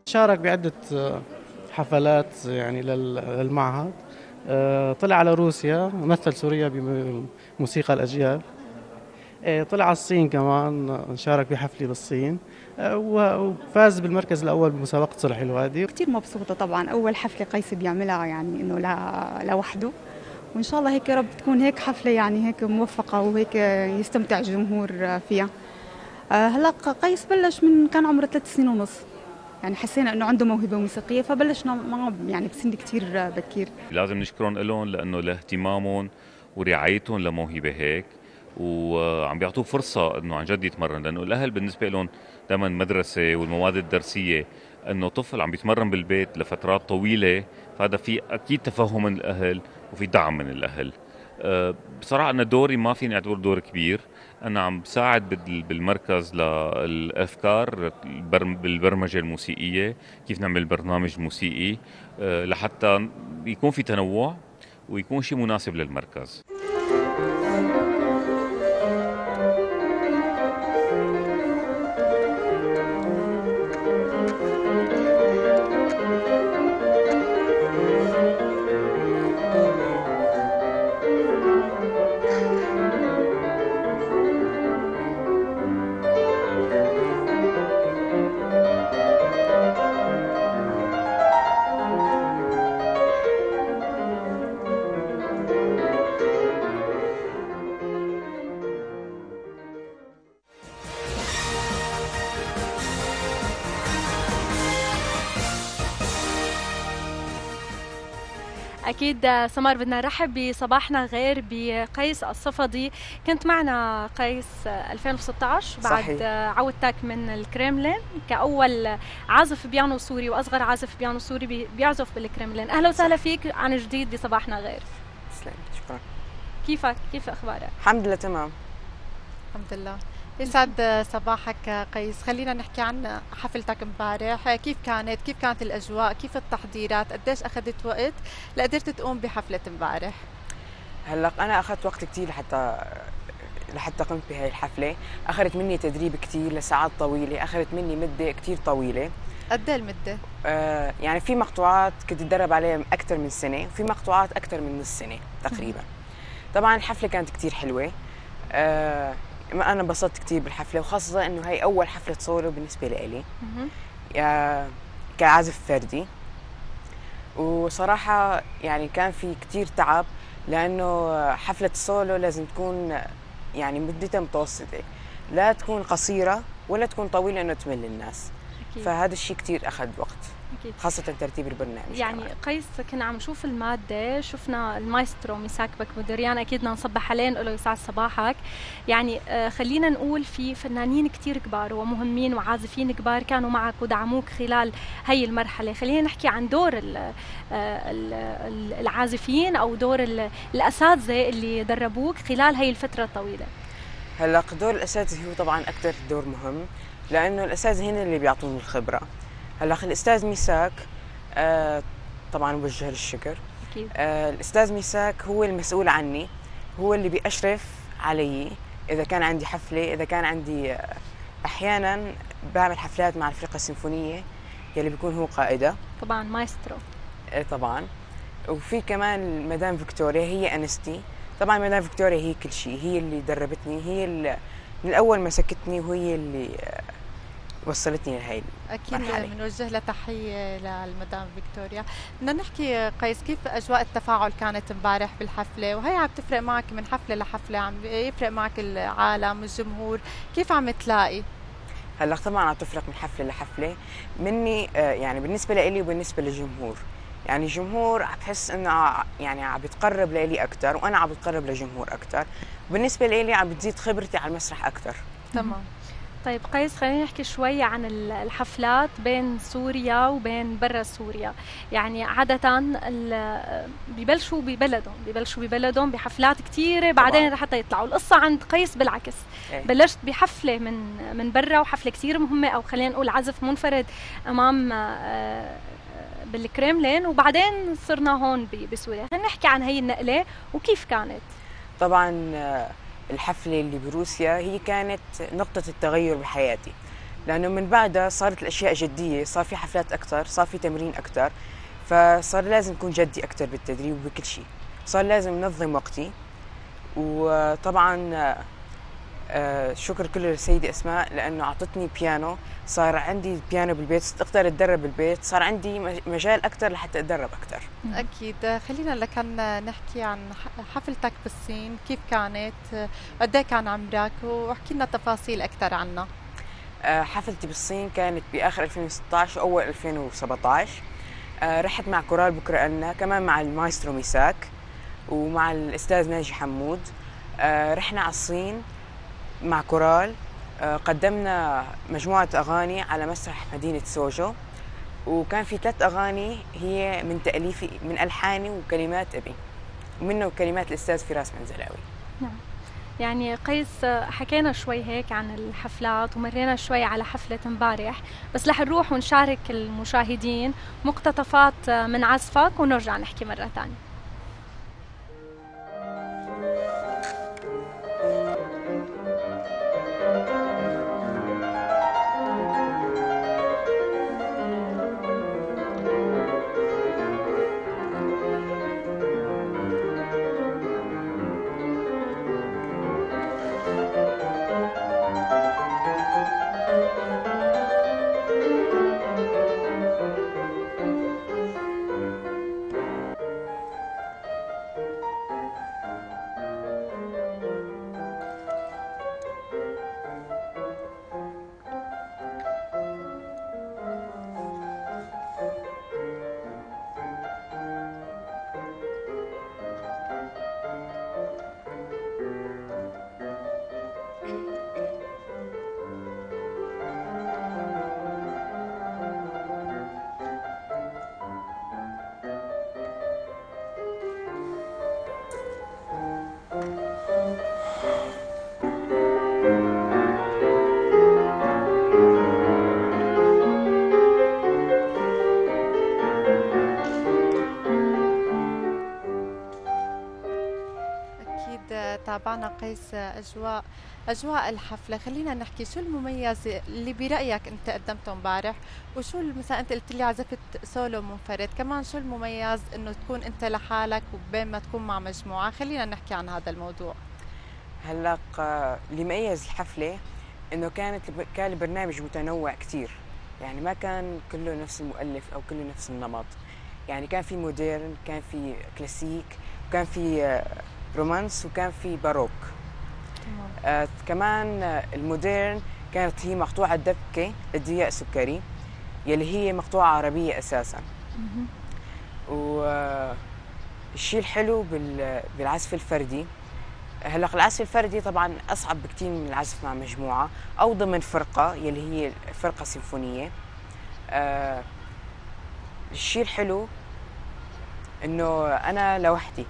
شارك بعدة حفلات يعني للمعهد. طلع على روسيا، مثل سوريا بموسيقى الأجيال. طلع على الصين كمان، شارك بحفلة بالصين. وفاز بالمركز الأول بمسابقة صلح الوادي. كتير مبسوطة طبعا، أول حفلة قيس بيعملها يعني إنه لوحده، وإن شاء الله هيك يا رب تكون هيك حفلة يعني هيك موفقة وهيك يستمتع الجمهور فيها. هلا قيس بلش من كان عمره 3 سنين ونص، يعني حسينا إنه عنده موهبة موسيقية فبلشنا معه يعني بسن كتير بكير. لازم نشكرهم لهم لأنه لاهتمامهم ورعايتهم لموهبة هيك، وعم بيعطوه فرصة انه عن جد يتمرن، لانه الاهل بالنسبة لهم دائما المدرسة والمواد الدرسية، انه طفل عم بيتمرن بالبيت لفترات طويلة، فهذا في اكيد تفهم من الاهل وفي دعم من الاهل. بصراحة أنا دوري ما فيني أعتبر دور كبير، أنا عم بساعد بالمركز للأفكار بالبرمجة الموسيقية، كيف نعمل برنامج موسيقي لحتى يكون في تنوع ويكون شيء مناسب للمركز. أكيد سمر، بدنا نرحب بصباحنا غير بقيس الصفدي. كنت معنا قيس 2016 بعد صحيح. عودتك من الكريملين كأول عازف بيانو سوري وأصغر عازف بيانو سوري بيعزف بالكريملين. أهلا وسهلا فيك عن جديد بصباحنا غير. تسلم، شكرا. كيفك؟ كيف أخبارك؟ الحمد لله تمام. الحمد لله. يسعد صباحك قيس. خلينا نحكي عن حفلتك امبارح، كيف كانت الأجواء، كيف التحضيرات، قديش أخذت وقت لقدرت تقوم بحفلة امبارح؟ هلا أنا أخذت وقت كتير لحتى قمت بهاي الحفلة، أخذت مني تدريب كتير لساعات طويلة، أخذت مني مدة كتير طويلة. قد ايه المدة؟ يعني في مقطوعات كنت أتدرب عليها أكثر من سنة، وفي مقطوعات أكثر من نص سنة تقريبا. طبعا الحفلة كانت كتير حلوة. أنا انبسطت كتير بالحفلة، وخاصة إنه هاي أول حفلة سولو بالنسبة لي كعازف فردي. وصراحة يعني كان في كتير تعب، لأنه حفلة السولو لازم تكون يعني مدتها متوسطة، لا تكون قصيرة ولا تكون طويلة إنه تمل الناس. أكيد. فهذا الشيء كتير أخذ وقت. أكيد. خاصة ترتيب البرنامج. يعني كمان. قيس كنا عم نشوف المادة، شفنا المايسترو ميساك بكبودريان، أكيد بدنا نصبح عليه نقول له يسعد صباحك. يعني خلينا نقول في فنانين كتير كبار ومهمين وعازفين كبار كانوا معك ودعموك خلال هي المرحلة. خلينا نحكي عن دور العازفين أو دور الأساتذة اللي دربوك خلال هي الفترة الطويلة. هلا دور الأساتذة هو طبعا أكثر دور مهم، لأنه الأساتذة هن اللي بيعطوني الخبرة. هلا الأستاذ ميساك طبعا وجه له الشكر. أكيد. الأستاذ ميساك هو المسؤول عني، هو اللي بيشرف علي إذا كان عندي حفلة، إذا كان عندي أحيانا بعمل حفلات مع الفرقة السيمفونية يلي بيكون هو قائدة. طبعا مايسترو. طبعا. وفي كمان مدام فيكتوريا هي أنستي. طبعا مدام فيكتوريا هي كل شيء، هي اللي دربتني، هي اللي من الأول مسكتني، وهي اللي وصلتني لهي المرحلة. أكيد بنوجه لها تحية للمدام فيكتوريا. بدنا نحكي قيس، كيف أجواء التفاعل كانت امبارح بالحفلة، وهي عم تفرق معك من حفلة لحفلة، عم يفرق معك العالم الجمهور، كيف عم تلاقي؟ هلا طبعا عم تفرق من حفلة لحفلة مني، يعني بالنسبة لي وبالنسبة للجمهور. يعني الجمهور عم بحس انه يعني عم بتقرب لي اكثر، وانا عم بتقرب لجمهور اكثر، وبالنسبة لي عم بتزيد خبرتي على المسرح اكثر. تمام. طيب قيس، خلينا نحكي شوي عن الحفلات بين سوريا وبين برا سوريا. يعني عادة ببلشوا ببلدهم بحفلات كثيرة، بعدين لحتى يطلعوا. القصة عند قيس بالعكس. بلشت بحفلة من برا، وحفلة كثير مهمة، أو خلينا نقول عزف منفرد أمام بالكريملين، وبعدين صرنا هون بسوريا. خلينا نحكي عن هي النقلة وكيف كانت. طبعا الحفلة اللي بروسيا هي كانت نقطة التغير بحياتي، لأنه من بعدها صارت الأشياء جدية، صار في حفلات أكثر، صار في تمرين أكثر، فصار لازم أكون جدي أكثر بالتدريب وبكل شيء، صار لازم ننظم وقتي. وطبعا شكر كله للسيدة أسماء لأنه أعطتني بيانو، صار عندي بيانو بالبيت، أقدر أتدرب بالبيت، صار عندي مجال أكثر لحتى أتدرب أكثر. أكيد. خلينا لكن نحكي عن حفلتك بالصين، كيف كانت؟ قد ايه كان عمرك؟ واحكي لنا تفاصيل أكثر عنها. حفلتي بالصين كانت بآخر 2016 وأول 2017. رحت مع كورال بكرة ألنا، كمان مع المايسترو ميساك ومع الأستاذ ناجي حمود. رحنا على الصين مع كورال، قدمنا مجموعة أغاني على مسرح مدينة سوجو، وكان في 3 أغاني هي من تأليفي، من ألحاني وكلمات أبي، ومنه كلمات الأستاذ فراس منزلاوي. نعم. يعني قيس حكينا شوي هيك عن الحفلات ومرينا شوي على حفلة امبارح، بس رح نروح ونشارك المشاهدين مقتطفات من عزفك ونرجع نحكي مرة ثانية. تابعنا قيس أجواء الحفلة. خلينا نحكي شو المميز اللي برأيك أنت قدمته امبارح، وشو مثلا أنت قلت لي عزفت سولو منفرد، كمان شو المميز إنه تكون أنت لحالك وبين ما تكون مع مجموعة؟ خلينا نحكي عن هذا الموضوع. هلا اللي ميز الحفلة إنه كان البرنامج متنوع كتير، يعني ما كان كله نفس المؤلف أو كله نفس النمط، يعني كان في مودرن، كان في كلاسيك، وكان في رومانس، وكان في باروك. كمان المودرن كانت هي مقطوعة دبكة لضياء سكري يلي هي مقطوعة عربية أساساً. والشيء الحلو بالعزف الفردي، هلا العزف الفردي طبعاً أصعب بكتير من العزف مع مجموعة أو ضمن فرقة يلي هي فرقة سيمفونية. الشيء الحلو إنه أنا لوحدي،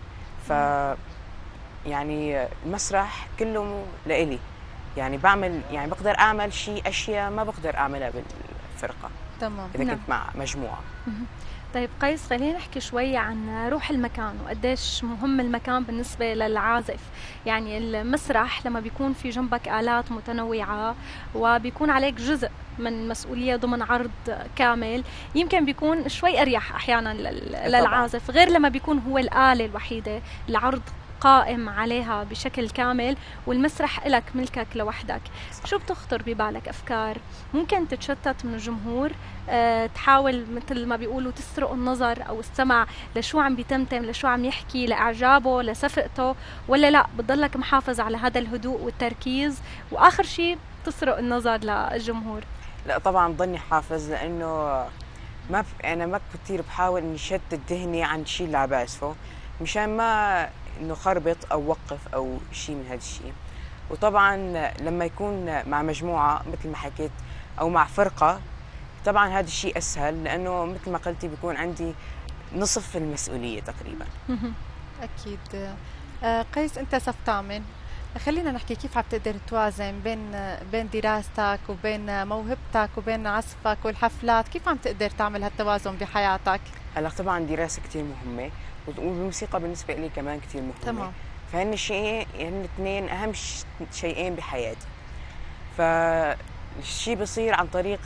يعني المسرح كله لإلي، يعني بقدر أعمل أشياء ما بقدر أعملها بالفرقة. تمام. إذا كنت مع مجموعة. طيب قيس، خلينا نحكي شوي عن روح المكان وقديش مهم المكان بالنسبة للعازف. يعني المسرح لما بيكون في جنبك آلات متنوعة وبيكون عليك جزء من مسؤولية ضمن عرض كامل، يمكن بيكون شوي أريح أحيانا للعازف، غير لما بيكون هو الآلة الوحيدة العرض قائم عليها بشكل كامل والمسرح إلك ملكك لوحدك. شو بتخطر ببالك أفكار ممكن تتشتت من الجمهور، تحاول مثل ما بيقولوا تسرق النظر أو السمع لشو عم بيتمتم، لشو عم يحكي، لإعجابه، لصفقته، ولا لا بتضلك محافظ على هذا الهدوء والتركيز وآخر شيء تسرق النظر للجمهور؟ لا طبعا ضلني حافظ، لأنه أنا ما كتير بحاول إني شتت ذهني عن الشيء اللي عم بعزفه مشان ما إنه خربط أو وقف أو شيء من هذا الشيء. وطبعا لما يكون مع مجموعة مثل ما حكيت أو مع فرقة، طبعا هذا الشيء أسهل، لأنه مثل ما قلتي بيكون عندي نصف المسؤولية تقريبا. أكيد. قيس، أنت صف ثامن، خلينا نحكي كيف عم تقدر توازن بين دراستك وبين موهبتك وبين عزفك والحفلات؟ كيف عم تقدر تعمل هالتوازن بحياتك؟ هلا طبعا دراسة كتير مهمة، والموسيقى بالنسبة لي كمان كتير مهمة. تمام. فهن الشيئين، هن الاثنين أهم شيئين بحياتي. الشيء بصير عن طريق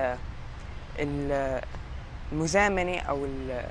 المزامنة أو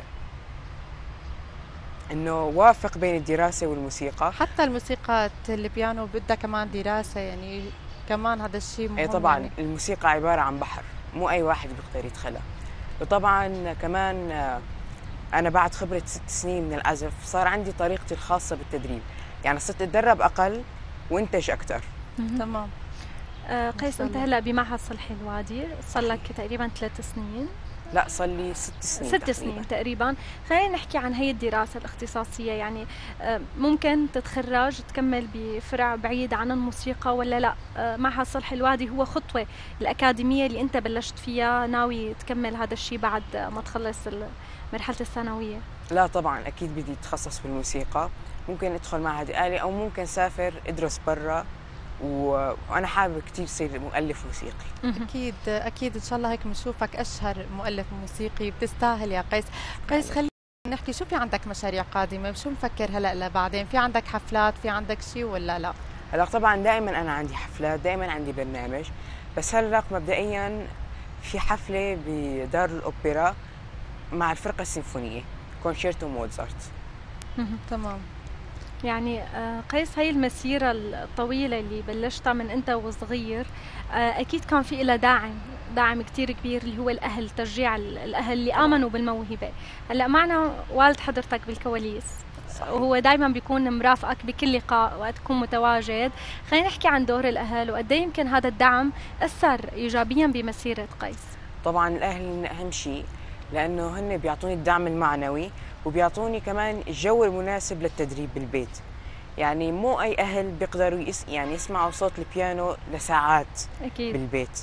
إنه وافق بين الدراسة والموسيقى. حتى الموسيقى البيانو بدها كمان دراسة، يعني كمان هذا الشيء مهم. اي طبعا يعني الموسيقى عبارة عن بحر، مو أي واحد بيقدر يدخلها. وطبعا كمان أنا بعد خبرة 6 سنين من العزف صار عندي طريقتي الخاصة بالتدريب، يعني صرت أتدرب أقل وانتج أكثر. تمام. قيس، أنت هلا بمعهد صلحي الوادي صار لك تقريبا 3 سنين. لا، صار لي 6 سنين 6 سنين تقريبا. خلينا نحكي عن هي الدراسة الاختصاصية، يعني ممكن تتخرج تكمل بفرع بعيد عن الموسيقى ولا لا؟ معهد صلح الوادي هو خطوة الأكاديمية اللي أنت بلشت فيها، ناوي تكمل هذا الشيء بعد ما تخلص مرحلة الثانوية؟ لا طبعا، أكيد بدي أتخصص بالموسيقى. ممكن أدخل معهد آلي أو ممكن سافر أدرس برا، وأنا حابب كتير صير مؤلف موسيقي. أكيد أكيد، إن شاء الله هيك بنشوفك أشهر مؤلف موسيقي. بتستاهل يا قيس. قيس، خلينا نحكي، شو في عندك مشاريع قادمة؟ شو مفكر هلأ لبعدين؟ في عندك حفلات، في عندك شيء ولا لا؟ هلا طبعا دائما أنا عندي حفلات، دائما عندي برنامج، بس هلا مبدئيا في حفلة بدار الأوبرا مع الفرقة السيمفونية، كونشيرتو موزارت. تمام. يعني قيس، هاي المسيرة الطويلة اللي بلشتها من أنت وصغير، أكيد كان في إلها داعم كتير كبير اللي هو الأهل، تشجيع الأهل اللي آمنوا بالموهبة. هلأ معنا والد حضرتك بالكواليس، وهو دايما بيكون مرافقك بكل لقاء وقت تكون متواجد. خلينا نحكي عن دور الأهل وقد ايه يمكن هذا الدعم أثر إيجابيا بمسيرة قيس. طبعا الأهل أهم شيء، لأنه هن بيعطوني الدعم المعنوي وبيعطوني كمان الجو المناسب للتدريب بالبيت. يعني مو أي أهل بيقدروا يعني يسمعوا صوت البيانو لساعات أكيد بالبيت،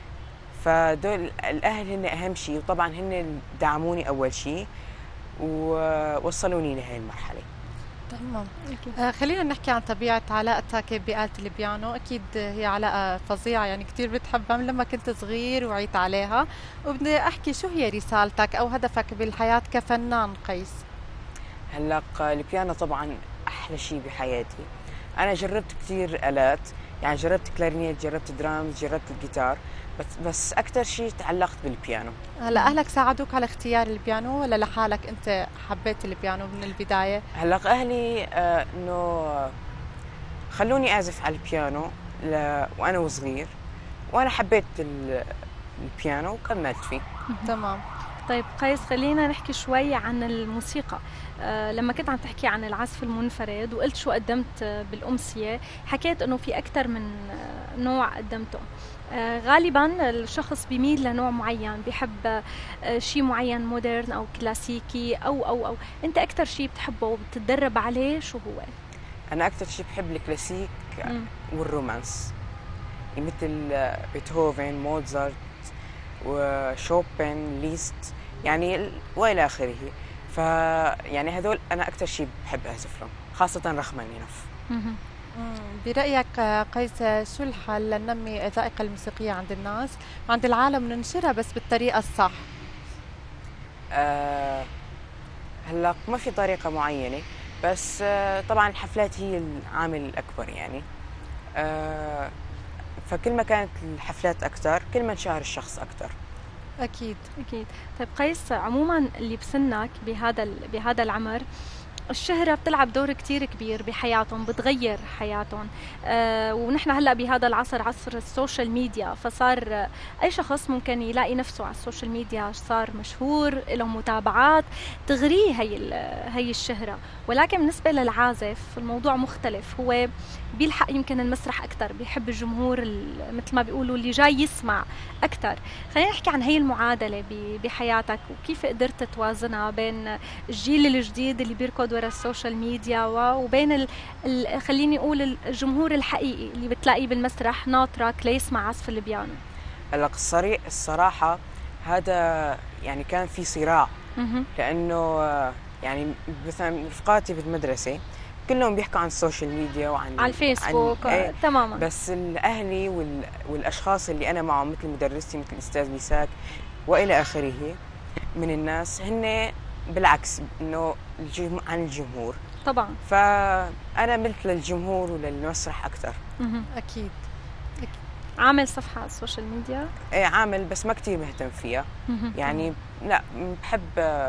فدول الأهل هن أهم شيء. وطبعا هن دعموني أول شيء ووصلوني لهي المرحلة. تمام. خلينا نحكي عن طبيعة علاقتك بآلة البيانو. أكيد هي علاقة فظيعة، يعني كتير بتحبها من لما كنت صغير وعيت عليها. وبدي أحكي، شو هي رسالتك أو هدفك بالحياة كفنان قيس؟ هلا البيانو طبعا أحلى شيء بحياتي. أنا جربت كتير آلات، يعني جربت كلارينيت، جربت درامز، جربت الجيتار، بس أكثر شيء تعلقت بالبيانو. هلا أهلك ساعدوك على اختيار البيانو ولا لحالك أنت حبيت البيانو من البداية؟ هلا أهلي إنه خلوني أعزف على البيانو وأنا وصغير، وأنا حبيت البيانو وكملت فيه. تمام. طيب قيس، خلينا نحكي شوي عن الموسيقى. لما كنت عم تحكي عن العزف المنفرد وقلت شو قدمت بالأمسية، حكيت أنه في أكثر من نوع قدمته. غالبا الشخص بيميل لنوع معين، بيحب شيء معين مودرن أو كلاسيكي أو أنت أكثر شيء بتحبه وبتتدرب عليه شو هو؟ أنا أكثر شيء بحب الكلاسيك والرومانس، مثل بيتهوفن، موزارت، وشوبن، ليست، يعني وإلى آخره. فيعني هذول أنا أكثر شيء بحب أعزف لهم، خاصة رخمانينوف. برأيك قيس، شو الحل لننمي الذائقة الموسيقية عند الناس وعند العالم ننشرها بس بالطريقة الصح؟ هلا ما في طريقة معينة، بس طبعا الحفلات هي العامل الأكبر يعني. فكل ما كانت الحفلات أكثر كل ما انشهر الشخص أكثر. أكيد أكيد. طيب قيس، عموما اللي بسنك بهذا العمر، الشهرة بتلعب دور كتير كبير بحياتهم، بتغير حياتهم. ونحن هلأ بهذا العصر، عصر السوشيال ميديا، فصار أي شخص ممكن يلاقي نفسه على السوشيال ميديا، صار مشهور، له متابعات، تغريه هي الشهرة. ولكن بالنسبة للعازف الموضوع مختلف، هو بيلحق يمكن المسرح أكتر، بيحب الجمهور مثل ما بيقولوا اللي جاي يسمع أكتر. خلينا نحكي عن هي المعادلة بحياتك، وكيف قدرت توازنها بين الجيل الجديد اللي بيركض ورا السوشيال ميديا وبين خليني اقول الجمهور الحقيقي اللي بتلاقيه بالمسرح ناطرك ليسمع عزف البيانو. هلا الصراحه هذا يعني كان في صراع، لانه يعني مثلا رفقاتي بالمدرسه كلهم بيحكوا عن السوشيال ميديا وعن على الفيسبوك تماما، بس الاهلي والاشخاص اللي انا معهم مثل مدرستي مثل الاستاذ ميساك والى اخره من الناس، هن بالعكس انه عن الجمهور طبعا. فانا ملت للجمهور وللمسرح اكثر. اكيد. عامل صفحة على السوشيال ميديا؟ ايه عامل، بس ما كتير مهتم فيها. يعني لا، بحب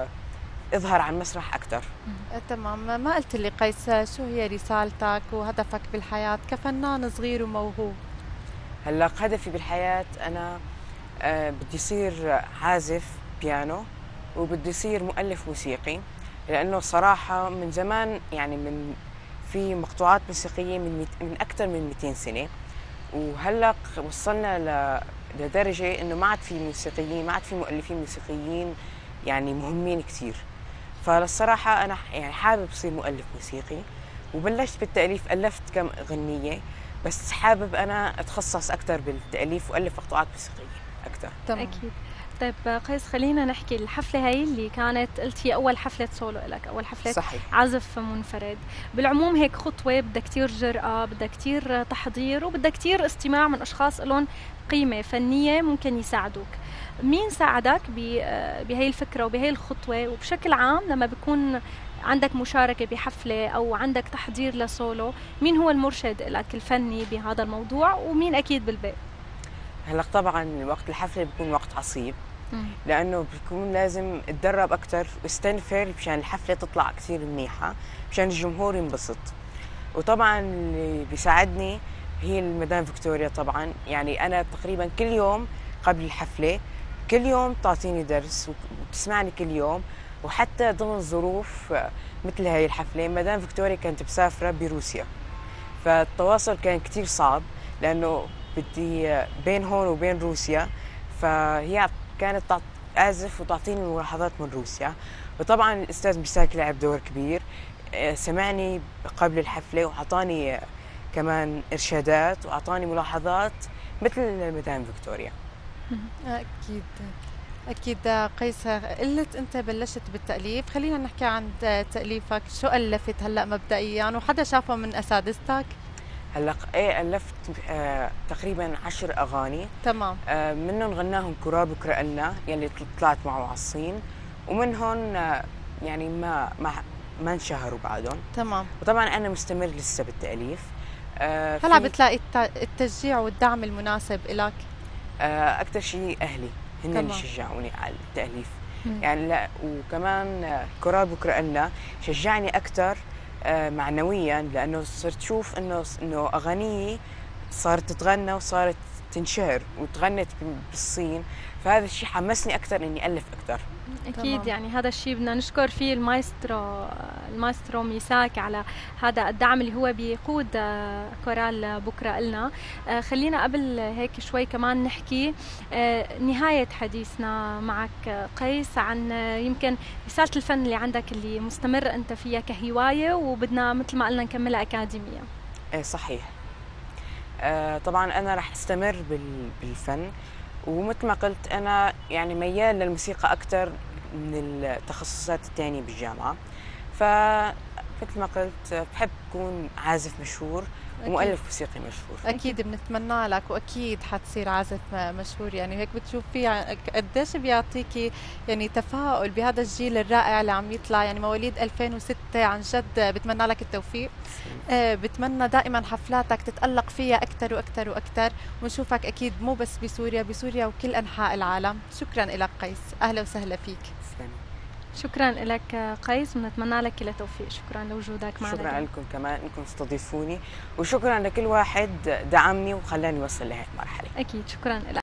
اظهر على المسرح اكثر. تمام. ما قلت لي قيس شو هي رسالتك وهدفك بالحياة كفنان صغير وموهوب؟ هلا هدفي بالحياة أنا بدي يصير عازف بيانو، وبدي يصير مؤلف موسيقي، لأنه صراحة من زمان يعني في مقطوعات موسيقية من أكثر من 200 سنة، وهلا وصلنا لدرجة إنه ما عاد في موسيقيين، ما عاد في مؤلفين موسيقيين يعني مهمين كثير. فللصراحة أنا يعني حابب أصير مؤلف موسيقي، وبلشت بالتأليف، ألفت كم غنية، بس حابب أنا أتخصص أكثر بالتأليف وألف مقطوعات موسيقية أكثر. أكيد. طيب قيس، خلينا نحكي الحفلة هاي اللي كانت قلت هي أول حفلة سولو لك، أول حفلة صحيح. عزف منفرد. بالعموم هيك خطوة بدها كتير جرأة، بدها كتير تحضير، وبدها كتير استماع من أشخاص لهم قيمة فنية ممكن يساعدوك. مين ساعدك بهي الفكرة وبهي الخطوة؟ وبشكل عام لما بيكون عندك مشاركة بحفلة أو عندك تحضير لسولو، مين هو المرشد لك الفني بهذا الموضوع، ومين أكيد بالباقي؟ هلا طبعا وقت الحفلة بيكون وقت عصيب، لأنه بيكون لازم اتدرب أكثر واستنفر مشان الحفلة تطلع كثير منيحة، مشان الجمهور ينبسط. وطبعا اللي بيساعدني هي المدام فيكتوريا طبعا. يعني أنا تقريبا كل يوم قبل الحفلة، كل يوم تعطيني درس وتسمعني كل يوم. وحتى ضمن ظروف مثل هاي الحفلة، مدام فيكتوريا كانت مسافرة بروسيا، فالتواصل كان كتير صعب، لأنه بدي بين هون وبين روسيا، فهي كانت تعزف وتعطيني ملاحظات من روسيا. وطبعا الأستاذ مساك لعب دور كبير، سمعني قبل الحفلة وأعطاني كمان إرشادات وأعطاني ملاحظات مثل المدام فيكتوريا. أكيد أكيد. قيس، قلت أنت بلشت بالتأليف، خلينا نحكي عن تأليفك. شو ألفت هلأ مبدئيا، وحدا شافه من أساتذتك؟ هلا ايه ألفت تقريبا 10 أغاني. تمام. منهم غناهم كرار بكرة لنا يلي طلعت معه على الصين، ومنهم يعني ما انشهروا بعدهم. تمام. وطبعا أنا مستمر لسه بالتأليف. هلا بتلاقي التشجيع والدعم المناسب لك؟ أكثر شيء أهلي هن اللي شجعوني على التأليف. يعني لا، وكمان كرار بكرة لنا شجعني أكثر معنويا، لانه صرت اشوف انه اغانيه صارت تتغنى وصارت تنشهر وتغنت بالصين، فهذا الشيء حمسني اكثر اني الف اكثر. اكيد. يعني هذا الشيء بدنا نشكر فيه المايسترو ميساك على هذا الدعم اللي هو بيقود كورال بكره لنا. خلينا قبل هيك شوي كمان نحكي نهايه حديثنا معك قيس عن يمكن رساله الفن اللي عندك اللي مستمر انت فيها كهوايه، وبدنا مثل ما قلنا نكملها اكاديميه. ايه صحيح. طبعا انا رح استمر بالفن، ومثل ما قلت أنا يعني ميال للموسيقى أكثر من التخصصات الثانية بالجامعة. فمثل ما قلت بحب أكون عازف مشهور ومؤلف موسيقي مشهور. أكيد بنتمنى لك، وأكيد حتصير عازف مشهور. يعني هيك بتشوفي قديش بيعطيكي يعني تفاؤل بهذا الجيل الرائع اللي عم يطلع، يعني مواليد 2006. عن جد بتمنى لك التوفيق. بتمنى دائما حفلاتك تتألق فيها أكثر وأكثر وأكثر، ونشوفك أكيد مو بس بسوريا وكل أنحاء العالم. شكرا لك قيس، أهلا وسهلا فيك. شكرا لك قيس، ونتمنى لك كل التوفيق. شكرا لوجودك معنا. شكرا لكم كمان انكم تستضيفوني، وشكرا لكل واحد دعمني وخلاني اوصل لهي المرحله. اكيد. شكرا لك.